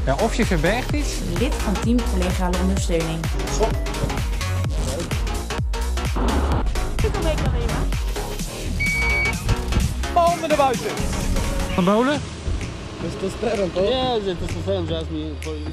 Ja, of je verbergt iets. Lid van team collegiale ondersteuning. Stop. Handen naar buiten. Van Bolen? Het is vervelend, toch? Ja, het is vervelend, Jasmine.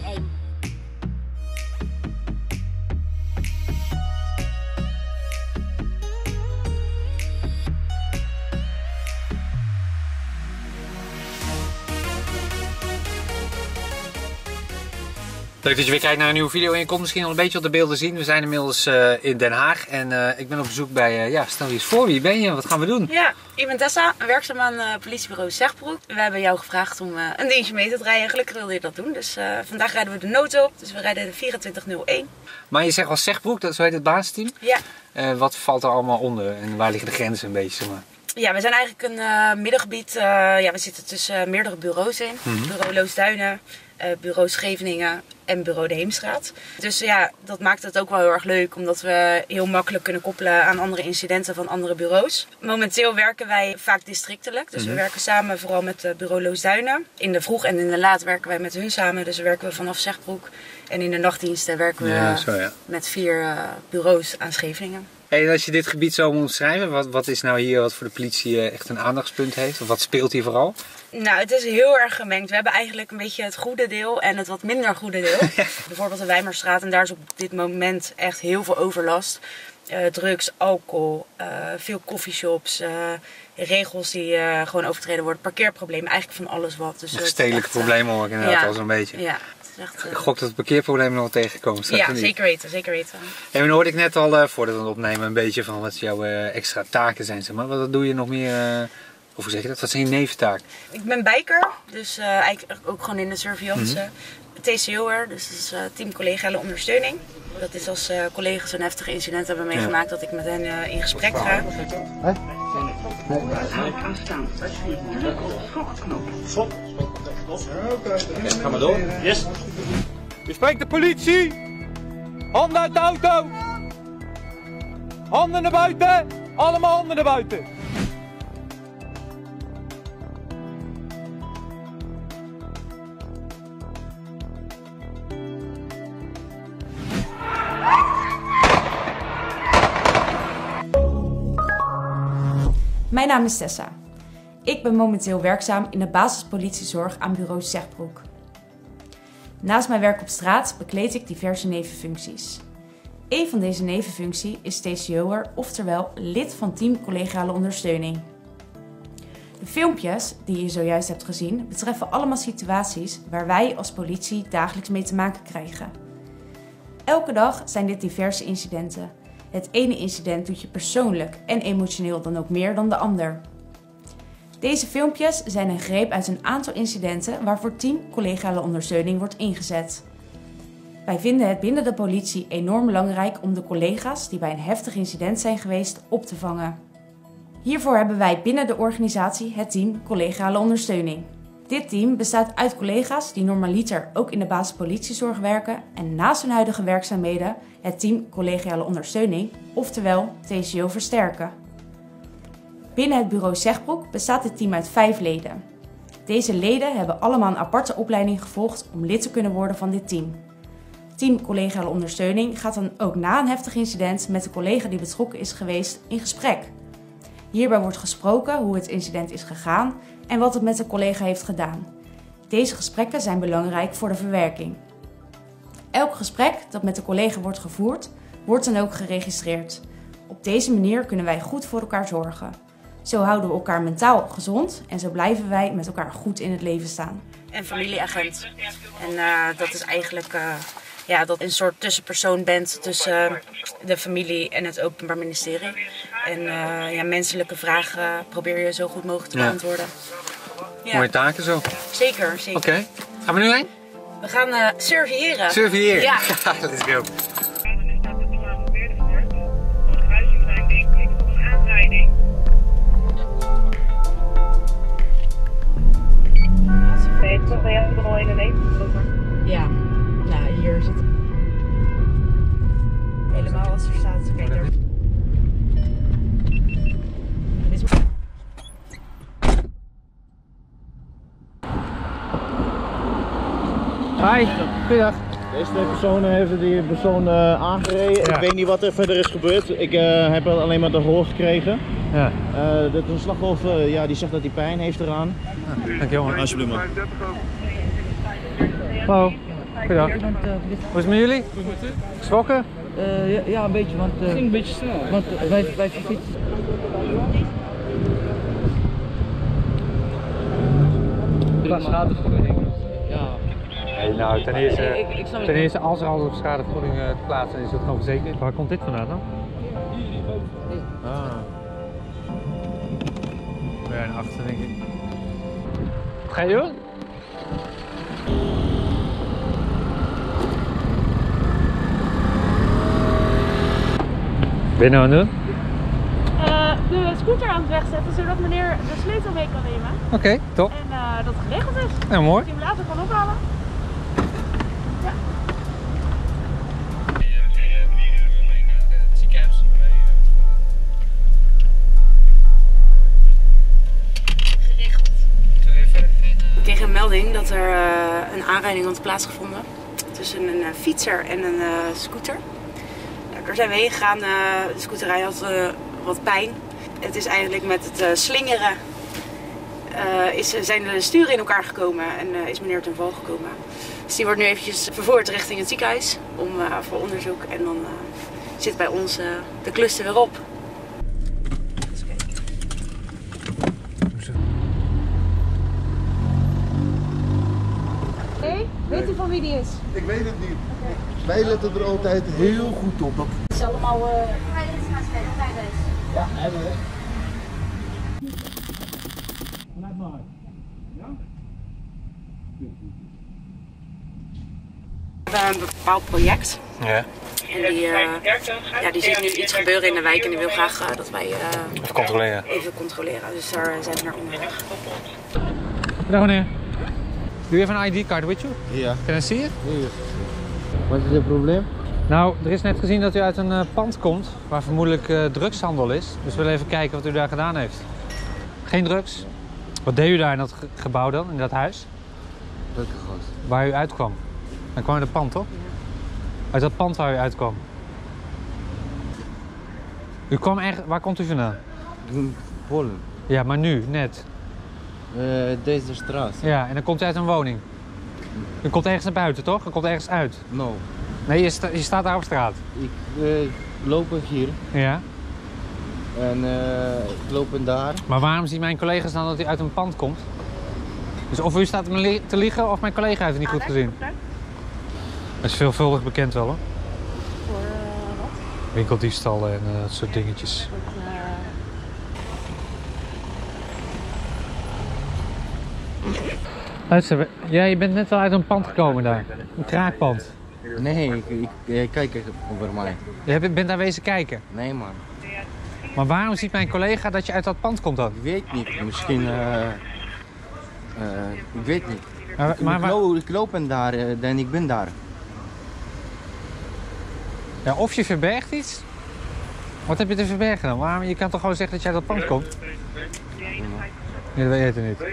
Leuk dat je weer kijkt naar een nieuwe video en je kon misschien al een beetje op de beelden zien. We zijn inmiddels in Den Haag en ik ben op bezoek bij, stel je eens voor, wie ben je? Wat gaan we doen? Ja, ik ben Tessa, werkzaam aan politiebureau Zegbroek. We hebben jou gevraagd om een dienstje mee te rijden. Gelukkig wilde je dat doen, dus vandaag rijden we de nood op. Dus we rijden de 2401. Maar je zegt wel Zegbroek, dat is zo heet het basisteam. Ja. Wat valt er allemaal onder en waar liggen de grenzen een beetje, zeg maar? Ja, we zijn eigenlijk een middengebied. We zitten tussen meerdere bureaus in. Bureau Loosduinen, bureau Scheveningen en bureau De Heemstraat. Dus ja, dat maakt het ook wel heel erg leuk, omdat we heel makkelijk kunnen koppelen aan andere incidenten van andere bureaus. Momenteel werken wij vaak districtelijk, dus we werken samen vooral met bureau Loosduinen. In de vroeg en in de laat werken wij met hun samen, dus werken we vanaf Zegbroek. En in de nachtdiensten werken we met 4 bureaus aan Scheveningen. En als je dit gebied zo moet omschrijven, wat is nou hier wat voor de politie echt een aandachtspunt heeft? Of wat speelt hier vooral? Nou, het is heel erg gemengd. We hebben eigenlijk een beetje het goede deel en het wat minder goede deel. Bijvoorbeeld de Wijmerstraat, en daar is op dit moment echt heel veel overlast. Drugs, alcohol, veel coffeeshops, regels die gewoon overtreden worden, parkeerproblemen, eigenlijk van alles wat. Dus stedelijke problemen hoor ik inderdaad al zo'n beetje. Ja. Echt, ik gok dat het parkeerprobleem nog tegenkomen staat. Ja, zeker weten, zeker weten. En dan hoorde ik net al, voordat we het opnemen, een beetje van wat jouw extra taken zijn. Zeg maar. Wat doe je nog meer, of hoe zeg je dat? Wat zijn je neventaken? Ik ben biker, dus eigenlijk ook gewoon in de surveillance. TCO'er, dus dat is team collegiale ondersteuning. Dat is als collega's een heftige incident hebben meegemaakt dat ik met hen in gesprek ga. Stop. Ga maar door. Yes. Je spreekt de politie! Handen uit de auto! Handen naar buiten! Allemaal handen naar buiten! Mijn naam is Tessa. Ik ben momenteel werkzaam in de basispolitiezorg aan bureau Zegbroek. Naast mijn werk op straat bekleed ik diverse nevenfuncties. Een van deze nevenfuncties is TCO'er, oftewel lid van team collegiale ondersteuning. De filmpjes die je zojuist hebt gezien betreffen allemaal situaties waar wij als politie dagelijks mee te maken krijgen. Elke dag zijn dit diverse incidenten. Het ene incident doet je persoonlijk en emotioneel dan ook meer dan de ander. Deze filmpjes zijn een greep uit een aantal incidenten waarvoor team collegiale ondersteuning wordt ingezet. Wij vinden het binnen de politie enorm belangrijk om de collega's die bij een heftig incident zijn geweest op te vangen. Hiervoor hebben wij binnen de organisatie het team collegiale ondersteuning. Dit team bestaat uit collega's die normaliter ook in de basispolitiezorg werken en naast hun huidige werkzaamheden het team collegiale ondersteuning, oftewel TCO, versterken. Binnen het bureau Zegbroek bestaat dit team uit 5 leden. Deze leden hebben allemaal een aparte opleiding gevolgd om lid te kunnen worden van dit team. Team collegiale ondersteuning gaat dan ook na een heftig incident met de collega die betrokken is geweest in gesprek. Hierbij wordt gesproken hoe het incident is gegaan en wat het met de collega heeft gedaan. Deze gesprekken zijn belangrijk voor de verwerking. Elk gesprek dat met de collega wordt gevoerd, wordt dan ook geregistreerd. Op deze manier kunnen wij goed voor elkaar zorgen. Zo houden we elkaar mentaal gezond en zo blijven wij met elkaar goed in het leven staan. En familieagent. En dat is eigenlijk dat je een soort tussenpersoon bent tussen de familie en het Openbaar Ministerie. En menselijke vragen probeer je zo goed mogelijk te beantwoorden. Ja. Mooie taken zo. Zeker, zeker. Oké. Gaan we nu heen? We gaan surveilleren. Surveilleren? Ja. Let's go. Toch ben jij er al in een leven? Ja, nou hier zit helemaal als er staat. Kijk daar. Hi, goeiedag. Deze twee personen hebben die persoon aangereden. Ja. Ik weet niet wat er verder is gebeurd. Ik heb alleen maar te horen gekregen. Ja. Dat een slachtoffer ja, die zegt dat hij pijn heeft eraan. Dankjewel man. Alsjeblieft man. Hallo, goeiedag. Hoe is het met jullie? Geschrokken? Ja, een beetje, want Het ging een beetje snel. want wij verfietsen. Schadevergoeding. Ja. Nee, nou, ten snap eerste als er al schadevergoeding te plaatsen is het gewoon verzekerd. Waar komt dit vandaan dan? Ah. Ja, naar achter denk ik. Wat ga je doen? Ben je nou aan het doen? De scooter aan het wegzetten, zodat meneer de sleutel mee kan nemen. Oké, top. En dat het geregeld is. Ja, mooi. Dat hij hem later kan ophalen. Ik kreeg een melding dat er een aanrijding had plaatsgevonden tussen een fietser en een scooter. Nou, daar zijn we heen gegaan. De scooterij had wat pijn. Het is eigenlijk met het slingeren zijn de sturen in elkaar gekomen en is meneer ten val gekomen. Dus die wordt nu eventjes vervoerd richting het ziekenhuis voor onderzoek en dan zit bij ons de klus er weer op. Weet u van wie die is? Ik weet het niet. Wij letten er altijd heel goed op. Dat... Het is allemaal... Ja, hebben we. We hebben een bepaald project. Ja. En die ziet nu iets gebeuren in de wijk en die wil graag dat wij Even controleren. even controleren. Dus daar zijn we naar onderweg. Dag meneer. Do you have an ID card with you? Ja. Can I see it? Hier. Wat is het probleem? Nou, er is net gezien dat u uit een pand komt waar vermoedelijk drugshandel is. Dus we willen even kijken wat u daar gedaan heeft. Geen drugs? Wat deed u daar in dat gebouw dan, in dat huis? Welke gast? Waar u uitkwam? Dan kwam u uit het pand, toch? Uit dat pand waar u uitkwam. U kwam waar komt u vandaan? Polen. Ja, maar nu, net. Deze straat. Ja, en dan komt u uit een woning. U komt ergens naar buiten, toch? U komt ergens uit. No. Nee, je staat daar op straat. Ik loop hier Ja. en ik loop daar. Maar waarom zien mijn collega's dan dat u uit een pand komt? Dus of u staat me te liegen of mijn collega heeft het niet goed gezien. Dat is veelvuldig bekend wel hoor. Voor wat? Winkeldiefstallen en dat soort dingetjes. Luister, je bent net wel uit een pand gekomen daar. Een kraakpand. Nee, ik kijk over mij. Je bent daar wezen kijken. Nee man. Maar waarom ziet mijn collega dat je uit dat pand komt dan? Ik weet niet. Misschien. Ik weet niet. Ik loop en daar en ik ben daar. Ja, of je verbergt iets. Wat heb je te verbergen dan? Waarom? Je kan toch gewoon zeggen dat jij uit dat pand komt? Nee, dat weet je niet.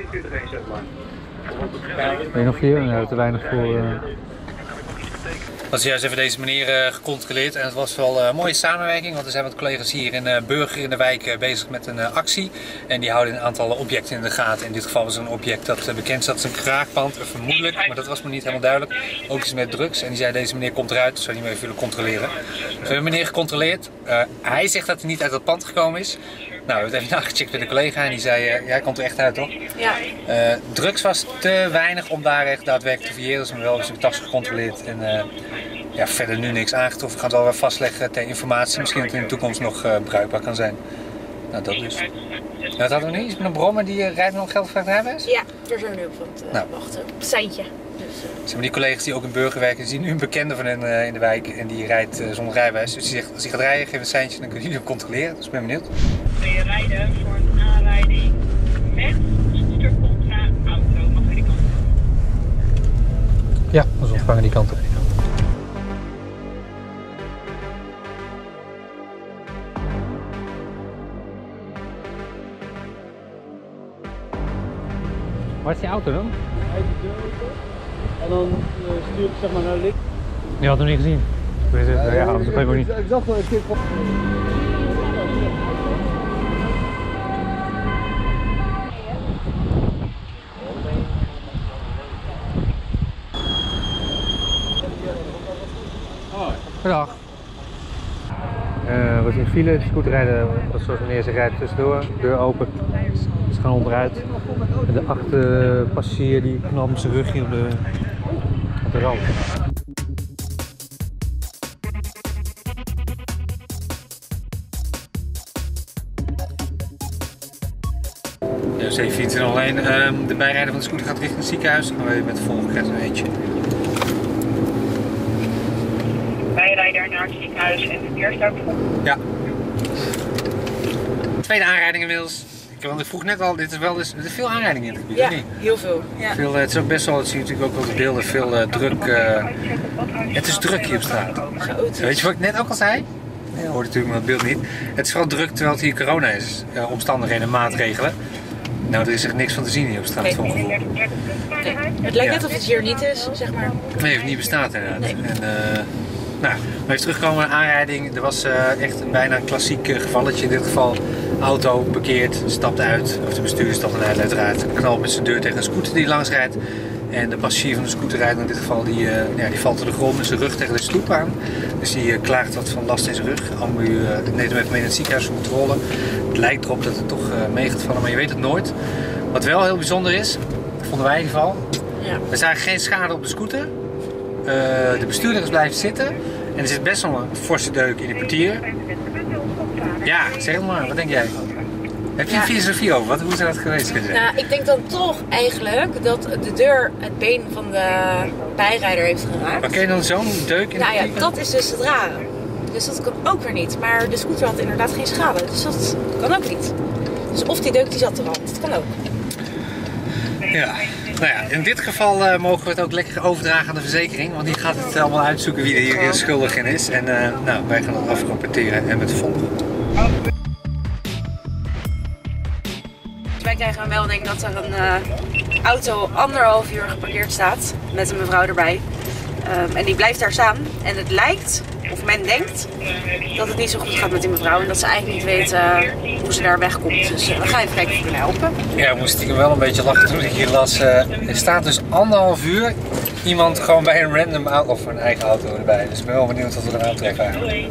Ben je nog hier? Nee, te weinig voor. Dat is juist even deze meneer gecontroleerd en het was wel een mooie samenwerking, want er zijn wat collega's hier in Burger in de wijk bezig met een actie en die houden een aantal objecten in de gaten. In dit geval was er een object dat bekend staat als een kraakpand, vermoedelijk, maar dat was me niet helemaal duidelijk. Ook iets met drugs en die zei deze meneer komt eruit, zou die maar even willen controleren. Dus we hebben meneer gecontroleerd, hij zegt dat hij niet uit dat pand gekomen is. Nou, we hebben het even nagecheckt bij de collega en die zei, hij komt er echt uit toch? Ja. Drugs was te weinig om daar echt daadwerkelijk te vieren, dus we hebben wel eens een tas gecontroleerd en ja, verder nu niks aangetroffen. We gaan het wel weer vastleggen ter informatie, misschien dat het in de toekomst nog bruikbaar kan zijn. Nou, dat dus. En wat hadden we nu? Iets met een brommer die rijdt met een geldgevraagd rijbewijs? Ja, daar zijn we nu op het wachten. Op het seintje. Dus, die collega's die ook in Burger werken, die zien nu een bekende van hen in de wijk en die rijdt zonder rijbewijs. Dus die zegt, als hij gaat rijden, geef een seintje, dan kunnen jullie hem controleren. Dus ik ben benieuwd. Wil je rijden voor een aanrijding met scooter contra auto? Mag je die kant op? Ja, dat is ontvangen die kant op. Waar is die auto dan? Hij heeft de deur open en dan stuur ik zeg maar naar links. Je had hem niet gezien? Ja, dat begrijp ik ook niet. Ik zag wel een keer van... Goedendag. We zien file, de scooter rijden, zoals wanneer ze rijden tussendoor, deur open, ze gaan onderuit. En de achterpassagier die knalt met zijn rugje op de rand. Dus even fiets en alleen. De bijrijder van de scooter gaat richting het ziekenhuis. Dan gaan we met de volgende een eentje. Bijrijder naar het ziekenhuis en verkeersstart. Ja. Tweede aanrijding inmiddels. Ik vroeg net al, dit is veel aanrijdingen in het gebied, Ja, of niet? heel veel. Ja. Veel, het is ook best wel, dat zie je natuurlijk ook wel de beelden, veel druk. Het is druk hier op straat. Weet je wat ik net ook al zei? Je hoort natuurlijk maar het beeld niet. Het is vooral druk terwijl het hier corona is. Omstandigheden en maatregelen. Nou, er is echt niks van te zien hier op straat. Nee. Voor een gevoel. Nee. Het lijkt net of het hier niet is, zeg maar. Nee, het niet bestaat inderdaad. Nee. En, nou, maar even terugkomen naar aanrijding. Er was echt bijna een klassiek gevalletje in dit geval. Auto bekeert, stapt uit, of de bestuurder stapt eruit uiteraard. Knalt met zijn deur tegen een scooter die langs rijdt. En de passagier van de scooterrijder in dit geval, die valt op de grond met zijn rug tegen de stoep aan. Dus die klaagt wat van last in zijn rug. Ambu neemt hem even mee in het ziekenhuis voor controle. Het lijkt erop dat het toch mee gaat vallen, maar je weet het nooit. Wat wel heel bijzonder is, vonden wij in ieder geval, Ja. er zijn geen schade op de scooter. De bestuurder is blijven zitten. En er zit best wel een forse deuk in de portier. Ja, zeg maar, wat denk jij? Heb je een filosofie over? Hoe is dat geweest? Nou, ik denk dan toch eigenlijk dat de deur het been van de bijrijder heeft geraakt. Maar ken je dan zo'n deuk in de Nou ja, portier? dat is dus het rare. Dus dat kan ook weer niet. Maar de scooter had inderdaad geen schade. Dus dat kan ook niet. Dus of die deuk die zat eraan. Dat kan ook. Ja, nou ja, in dit geval mogen we het ook lekker overdragen aan de verzekering. Want die gaat het allemaal uitzoeken wie er hier schuldig in is. En nou, wij gaan het afrapporteren en met de volgende. Wij krijgen een melding dat er een auto 1,5 uur geparkeerd staat. Met een mevrouw erbij. En die blijft daar staan. En het lijkt, of men denkt, dat het niet zo goed gaat met die mevrouw. En dat ze eigenlijk niet weet hoe ze daar wegkomt. Dus we gaan even kijken of we kunnen helpen. Ja, ik moest stiekem wel een beetje lachen toen ik hier las. Er staat dus 1,5 uur iemand gewoon bij een random auto of een eigen auto erbij. Dus ik ben wel benieuwd wat we eraan treffen eigenlijk.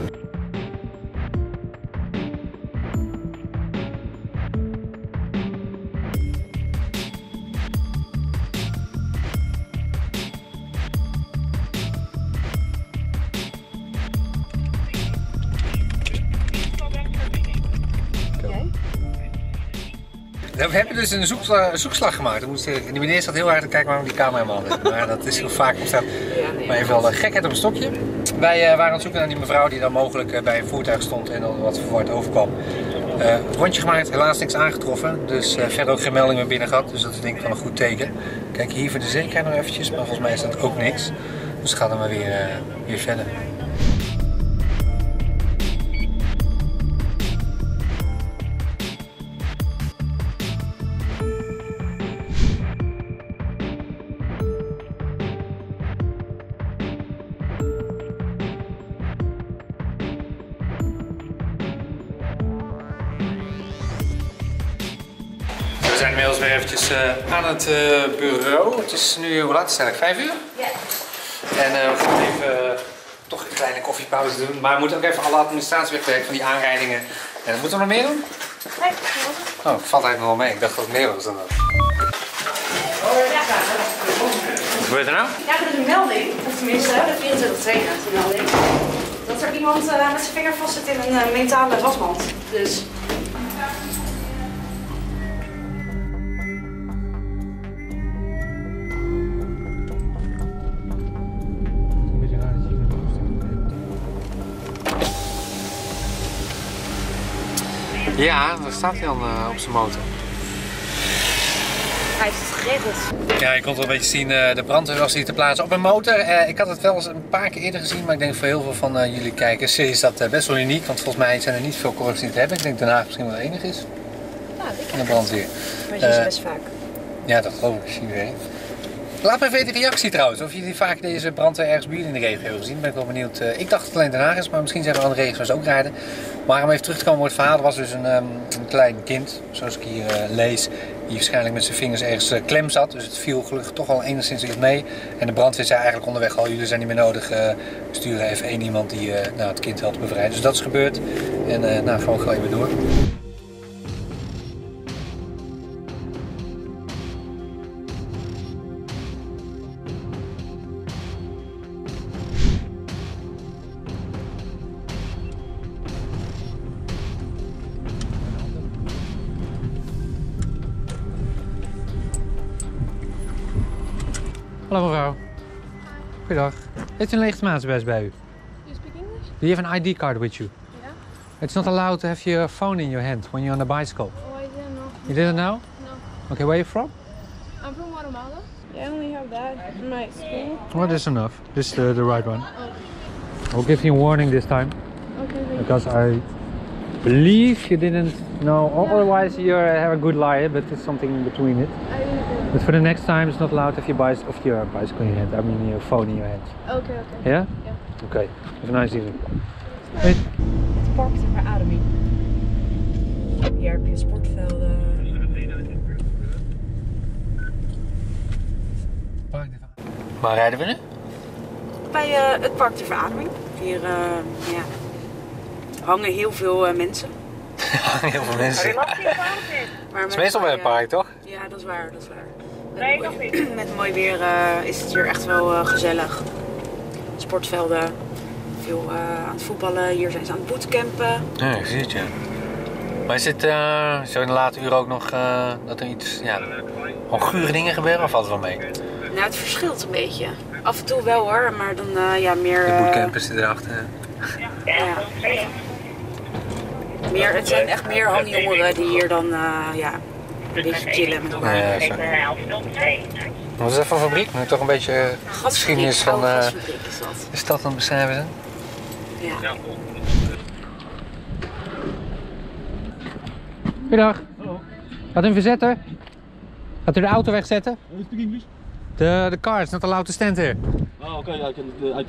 We hebben dus een zoekslag gemaakt. Die meneer zat heel hard te kijken waarom die camera helemaal had. Maar dat is heel vaak op straat. Maar even wel gekheid op een stokje. Wij waren aan het zoeken naar die mevrouw die dan mogelijk bij een voertuig stond en dan wat verward overkwam. Rondje gemaakt, helaas niks aangetroffen. Dus verder ook geen melding meer binnen gehad. Dus dat is denk ik wel een goed teken. Kijk hier voor de zekerheid nog eventjes. Maar volgens mij is dat ook niks. Dus gaan we maar weer verder. We zijn inmiddels weer eventjes aan het bureau. Het is nu, hoe laat is het eigenlijk? 5 uur? Ja. En we gaan even toch een kleine koffiepauze doen. Maar we moeten ook even alle administratie wegwerken van die aanrijdingen. En moeten we nog meer doen? Nee, Oh, valt eigenlijk nog wel mee. Ik dacht dat het meer was dan dat. Wat gebeurt er nou? Ja, er is een melding, of tenminste de 24/2 heeft een melding, dat er iemand met zijn vinger vast zit in een metalen wasmand. Dus... Ja, daar staat hij dan op zijn motor. Hij heeft het geregeld. Ja, je kon het wel een beetje zien, de brandweer was hier te plaatsen op een motor. Ik had het wel eens een paar keer eerder gezien, maar ik denk voor heel veel van jullie kijkers is dat best wel uniek. Want volgens mij zijn er niet veel correcties die te hebben. Ik denk Den Haag misschien wel de enige is. Nou, In de brandweer. maar je is best vaak. Ja, dat geloof ik, zie iedereen. Laat me weten reactie trouwens. Of jullie vaak deze brandweer ergens bij jullie in de regio hebben gezien. Ben ik wel benieuwd. Ik dacht dat het alleen Den Haag is, maar misschien zijn er andere regio's ook rijden. Maar om even terug te komen op het verhaal. Er was dus een klein kind, zoals ik hier lees, die waarschijnlijk met zijn vingers ergens klem zat. Dus het viel gelukkig toch wel enigszins iets mee. En de brandweer zei eigenlijk onderweg al, jullie zijn niet meer nodig. We sturen even één iemand die het kind helpt bevrijden. Dus dat is gebeurd. En gewoon gelijk weer door. Hallo mevrouw. Goedendag. Heeft u een legitimatiebewijs bij u? You speak English? Do you have an ID card with you? Yeah. It's not allowed to have your phone in your hand when you're on a bicycle. Oh, I didn't know. You didn't know? No. Okay, where are you from? I'm from Guatemala. Yeah, I only have that in my school. Well, this is enough. This is the right one. Oh. I'll give you a warning this time. Okay, thank Because I believe you didn't know. Otherwise, you have a good liar, but there's something in between it. I didn't know. But for the next time, it's not allowed to have your bicycle in your hand. I mean your phone in your hand. Okay, okay. Yeah? Yeah. Okay. Have a nice evening. Hey. Het park ter verademing. Hier heb je sportvelden. Waar rijden we nu? Bij het park ter verademing. Hier hangen heel veel mensen. Heel veel mensen. Maar Het is meestal bij een park, toch? Ja, dat is waar, dat is waar. Met mooi weer is het hier echt wel gezellig. Sportvelden, veel aan het voetballen. Hier zijn ze aan het bootcampen. Ja, ik zie het, ja. Maar is het zo in de late uur ook nog dat er iets, gewoon gure dingen gebeuren of valt het wel mee? Nou, het verschilt een beetje. Af en toe wel hoor, maar dan meer... De bootcampers die erachter. Ja. Het zijn echt meer handjongeren die hier dan een beetje chillen met elkaar. Ja, zo. Wat is dat voor fabriek? Nu toch een beetje geschiedenis van gasfabriek is dat. de stad aan het beschrijven zijn? Ja. Goedendag. Gaat u hem verzetten? Gaat u de auto wegzetten? You speak English? The car is not allowed to stand here. Oh, okay, I can.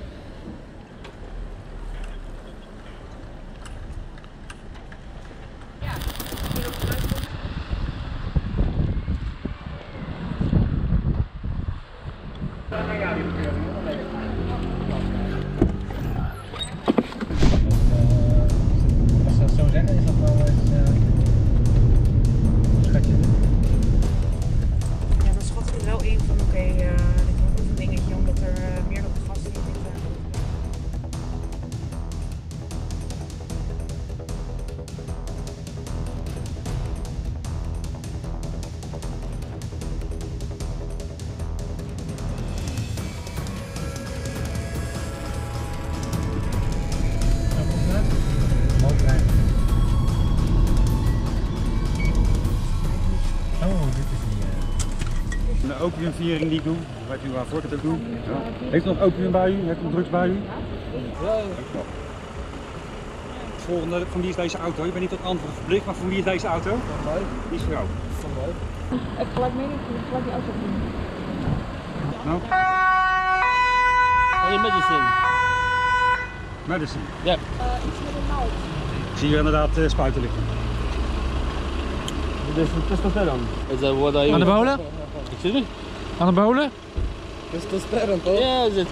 Als ze dat zo zeggen, is dat wel schatje? Ja, dan schat ik er wel in van dit wordt een dingetje omdat er meerdere gasten in zitten. Oh, dit is die. Een opiumviering die ik doe, wat u aan voor te doen. Ja. Heeft u nog opium bij u? Heeft u nog drugs bij u? Ja. Volgende, van wie is deze auto? Je bent niet tot antwoord verplicht, maar van wie is deze auto? Van mij. Die is voor jou. Van mij. Ik gelijk mee, ik gelijk die auto doen. Nou? Medicine. Medicine. Ja. Iets met een naald. Ik zie hier inderdaad spuiten liggen. Dit is testosteron. Is that what I... Anabolen? Excuse me? Anabolen? Testosteron, toch? Ja, is het.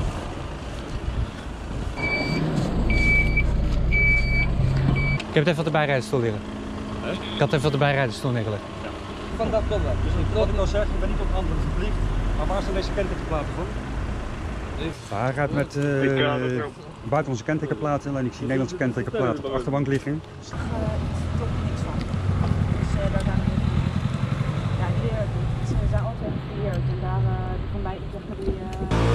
Ik heb het even op de bijrijdersstoel liggen. Ik had het even op de bijrijdersstoel neergelegd. Vandaag komt dat. Dus wat ik al zeg, je bent niet tot antwoord verplicht. Maar waar zijn deze kentekenplaten voor? Hij gaat met buitenlandse kentekenplaten, alleen ik zie Nederlandse kentekenplaten op de achterbank liggen. Toch niks van. Dus daar zijn ze zijn altijd geleerd en daar van mij zeg maar die.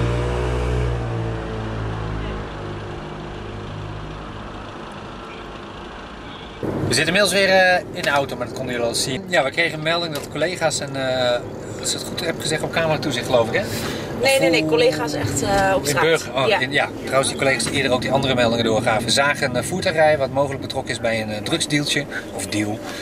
We zitten inmiddels weer in de auto, maar dat konden jullie al zien. Ja, we kregen een melding dat de collega's en, als ik het goed heb gezegd, op cameratoezicht geloof ik hè? Nee, collega's echt op straat. In Burger. Oh, Ja. Trouwens, die collega's die eerder ook die andere meldingen doorgaven, zagen een voertuig rijden wat mogelijk betrokken is bij een drugsdealtje, of deal.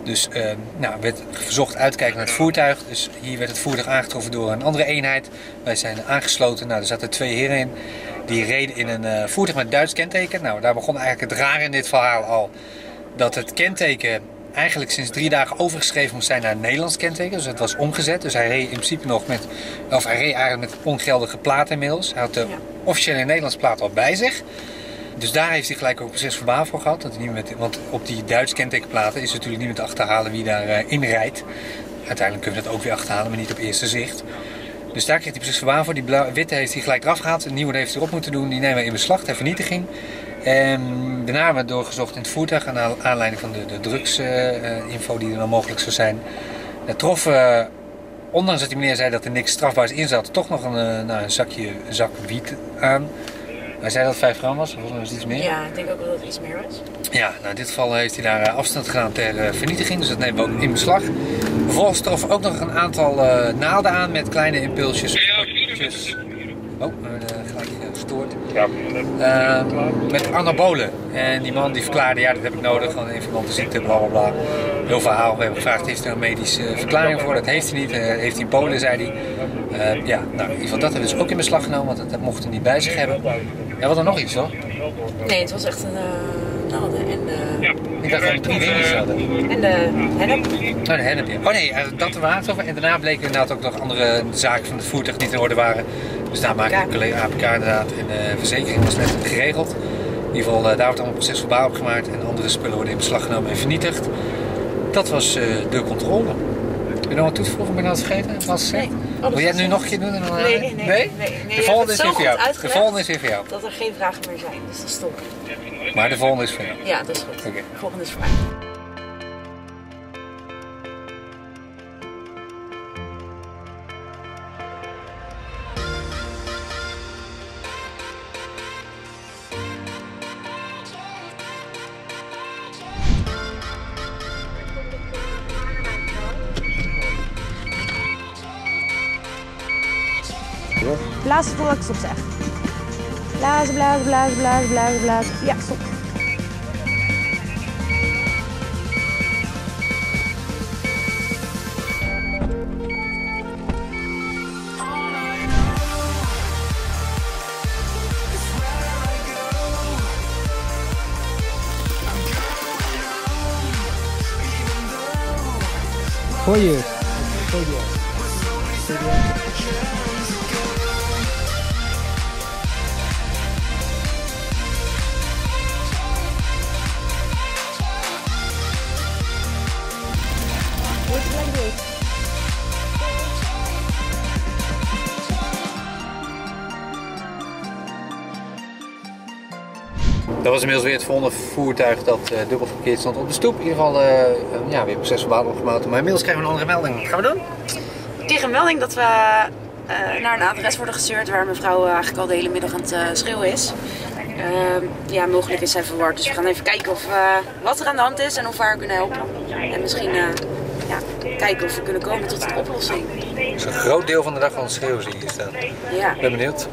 Dus werd verzocht uit te kijken naar het voertuig. Dus hier werd het voertuig aangetroffen door een andere eenheid. Wij zijn aangesloten. Nou, er zaten 2 heren in. Die reden in een voertuig met Duits kenteken. Nou, daar begon eigenlijk het rare in dit verhaal al. Dat het kenteken eigenlijk sinds 3 dagen overgeschreven moest zijn naar een Nederlands kenteken. Dus het was omgezet. Dus hij reed in principe nog hij reed eigenlijk met ongeldige platen inmiddels. Hij had de officiële Nederlandse plaat al bij zich. Dus daar heeft hij gelijk ook procesverbaal voor gehad. Want op die Duitse kentekenplaten is het natuurlijk niet meer te achterhalen wie daarin rijdt. Uiteindelijk kunnen we dat ook weer achterhalen, maar niet op eerste zicht. Dus daar kreeg hij procesverbaal voor. Die witte heeft hij gelijk eraf gehaald. Een nieuwe heeft hij erop moeten doen. Die nemen we in beslag ter vernietiging. En daarna hebben we doorgezocht in het voertuig aan aanleiding van de drugsinfo die er dan mogelijk zou zijn. We troffen, ondanks dat die meneer zei dat er niks strafbaars in zat, toch nog een zak wiet aan. Hij zei dat het 5 gram was, of was het iets meer? Ja, ik denk ook wel dat het iets meer was. Ja, nou in dit geval heeft hij daar afstand gedaan ter vernietiging, dus dat nemen we ook in beslag. Vervolgens troffen we ook nog een aantal naalden aan met kleine impulsjes. Oh, we hebben gelijk gestoord. Met anabolen. En die man die verklaarde, ja dat heb ik nodig, want in verband met de ziekte, bla bla bla. Heel verhaal. We hebben gevraagd, heeft hij een medische verklaring voor? Dat heeft hij niet. Heeft hij in Polen, zei hij. Ja, nou in ieder geval dat hebben we dus ook in beslag genomen, want dat mocht hij niet bij zich hebben. Ja, wat er nog iets hoor? Nee, het was echt een naalden en ik dacht dat we 3 dingetjes hadden. En de hennep. Oh, de hennep, ja. Oh nee, dat er waren het. En daarna bleken inderdaad ook nog andere zaken van het voertuig niet in orde waren. Dus daar maakte de collega APK inderdaad en de verzekering was net geregeld. In ieder geval, daar wordt allemaal procesverbaal op gemaakt en andere spullen worden in beslag genomen en vernietigd. Dat was de controle. Heb je nog wat toe te voegen? Ben je dat vergeten? Nee. Wil jij het nu nog een keer doen? Nee. De volgende is weer voor jou. De volgende is weer voor jou. Dat er geen vragen meer zijn, dus dat is top. Maar de volgende is voor jou. Ja, dat is goed. Okay. De volgende is voor mij. Blazen totdat ik stop zeg. Blazen, blazen, blazen, blazen, blazen, blazen. Ja, stop. Goeie. Dat was inmiddels weer het volgende voertuig dat dubbel verkeerd stond op de stoep. In ieder geval weer procesverbaal opgemaakt. Maar inmiddels krijgen we een andere melding. Wat gaan we doen? Ik kreeg een melding dat we naar een adres worden gestuurd waar mevrouw eigenlijk al de hele middag aan het schreeuwen is. Mogelijk is zij verward. Dus we gaan even kijken wat er aan de hand is en of we haar kunnen helpen. En misschien kijken of we kunnen komen tot een oplossing. Het is een groot deel van de dag van het schreeuwen zie je hier staan. Ja. Ik ben benieuwd.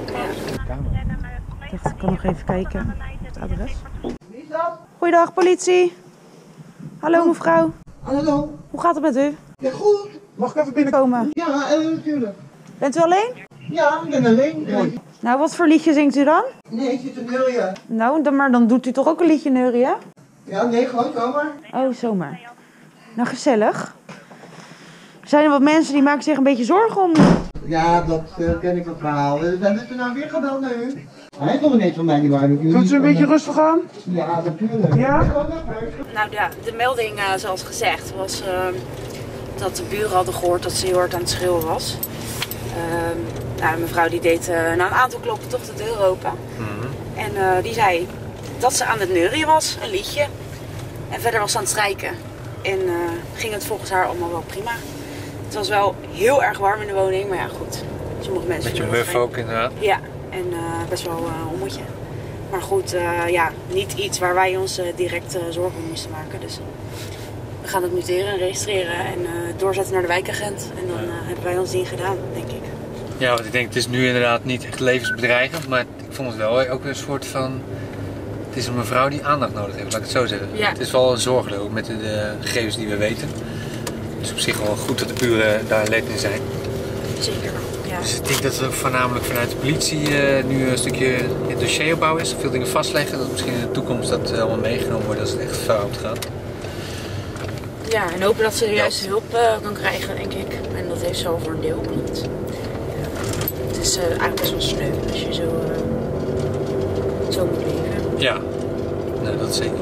Ik dacht, ik kan nog even kijken op het adres. Wie is dat? Goeiedag, politie. Hallo mevrouw. Hallo. Hoe gaat het met u? Ja, goed. Mag ik even binnenkomen? Ja, natuurlijk. Bent u alleen? Ja, ik ben alleen. Nee. Nou, wat voor liedje zingt u dan? Nee, ik zit te neurien. Nou, maar dan doet u toch ook een liedje neurien? Ja, nee, gewoon zomaar. Oh, zomaar. Nou, gezellig. Zijn er wat mensen die maken zich een beetje zorgen om? Ja, dat ken ik dat verhaal. Zijn ze nou weer gebeld naar u? Hij kon er niet van mij, die waren. Kunt u een beetje rustig aan? Ja, natuurlijk. Ja? Nou ja, de melding zoals gezegd was dat de buren hadden gehoord dat ze heel hard aan het schreeuwen was. Mevrouw die deed na een aantal kloppen toch de deur open. En die zei dat ze aan het neurien was, een liedje. En verder was ze aan het strijken. En ging het volgens haar allemaal wel prima. Het was wel heel erg warm in de woning, maar ja goed. Sommige mensen beetje muf ook inderdaad. Ja, en best wel een hommeltje. Maar goed, niet iets waar wij ons direct zorgen om moesten maken. Dus we gaan het noteren en registreren en doorzetten naar de wijkagent. En dan hebben wij ons ding gedaan, denk ik. Ja, want ik denk het is nu inderdaad niet echt levensbedreigend, maar ik vond het wel ook een soort van Het is een mevrouw die aandacht nodig heeft, laat ik het zo zeggen. Ja. Het is wel zorgelijk, ook met de gegevens die we weten. Het is op zich wel goed dat de buren daar alert in zijn. Zeker, ja. Dus ik denk dat het ook voornamelijk vanuit de politie nu een stukje in dossieropbouw is. Veel dingen vastleggen, dat misschien in de toekomst dat allemaal meegenomen wordt als het echt fout gaat. Ja, en hopen dat ze de juiste hulp kan krijgen, denk ik. En dat heeft ze al voor een deel. Want, het is eigenlijk best wel sneu als je zo moet leven. Ja, nee, dat zeker.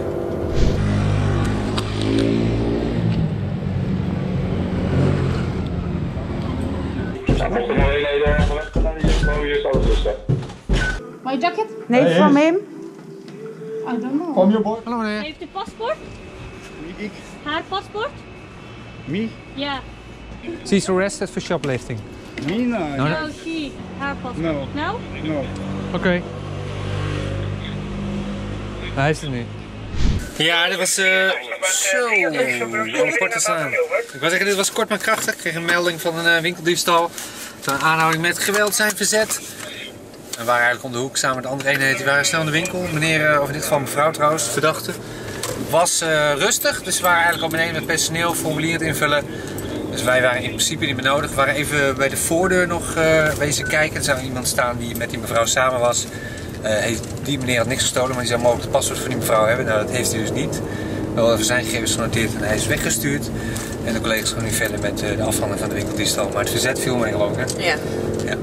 Mochten er eenheden gelegd zijn, hier is alles rustig. My jacket? Nee, from him. I don't know. From your boy? Hallo meneer. Heeft u paspoort? Ik. Haar paspoort? Me? Ja. She is arrested for shoplifting. Me? No. No, No, she. Haar paspoort. No. No? No. Oké. Hij is er nu. Ja, dit was zo. Alle porten staan. Ik wou zeggen, dit was kort maar krachtig. Ik kreeg een melding van een winkeldiefstal. Een aanhouding met geweld zijn verzet. We waren eigenlijk om de hoek samen met de andere eenheden. Die waren snel in de winkel. Meneer, of in dit geval mevrouw trouwens, verdachte. Was rustig, dus we waren eigenlijk al beneden met personeel formulier het invullen. Dus wij waren in principe niet meer nodig. We waren even bij de voordeur nog wezen kijken. Er zou iemand staan die met die mevrouw samen was. Die meneer had niks gestolen, maar die zou mogelijk het paswoord van die mevrouw hebben. Nou, dat heeft hij dus niet. Wel even zijn gegevens genoteerd en hij is weggestuurd. En de collega's gaan nu verder met de afhandeling van de winkeldiefstal. Maar het verzet viel mee, geloof ik, hè? Ja. Ja.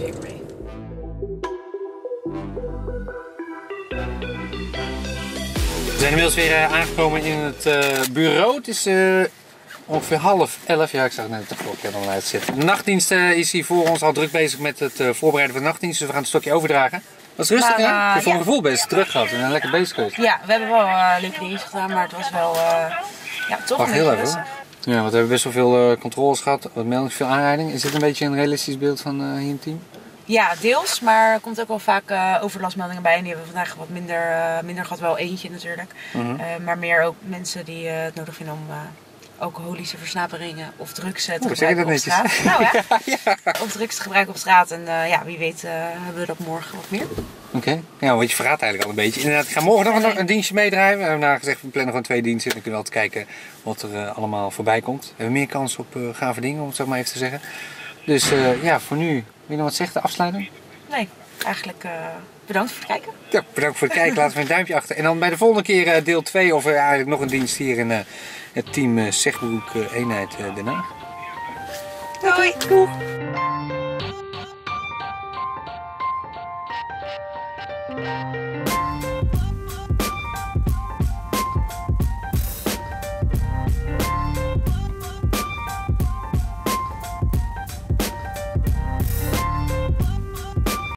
We zijn inmiddels weer aangekomen in het bureau. Het is ongeveer 10:30. Ja, ik zag net de klok er al uitzitten. De nachtdienst is hier voor ons al druk bezig met het voorbereiden van de nachtdienst. Dus we gaan het stokje overdragen. Was het rustig, hè? Ik heb voor mijn gevoel best druk gehad en lekker bezig geweest. Ja, we hebben wel leuke dingen gedaan, maar het was wel toch Wacht een heel beetje even. rustig. Ja, want we hebben best wel veel controles gehad, wat meldingen, veel aanrijdingen. Is dit een beetje een realistisch beeld van hier in het team? Ja, deels, maar er komt ook wel vaak overlastmeldingen bij. En die hebben we vandaag wat minder gehad, wel eentje natuurlijk. Maar meer ook mensen die het nodig vinden om alcoholische versnaperingen of drugs te gebruiken op straat. Nou ja, of drugs te gebruiken op straat. En wie weet hebben we dat morgen wat meer. Oké. Ja, want je verraadt eigenlijk al een beetje. Inderdaad, ik ga morgen nog een dienstje meedraaien. We hebben gezegd, we plannen gewoon 2 diensten. Dan kunnen we altijd kijken wat er allemaal voorbij komt. We hebben meer kans op gave dingen, om het zo maar even te zeggen. Dus voor nu, wil je nog wat zeggen, de afsluiting? Nee, eigenlijk bedankt voor het kijken. Ja, bedankt voor het kijken. Laten we een duimpje achter. En dan bij de volgende keer deel 2 of eigenlijk nog een dienst hier in het team Zegbroek eenheid Den Haag. Doei! Doei.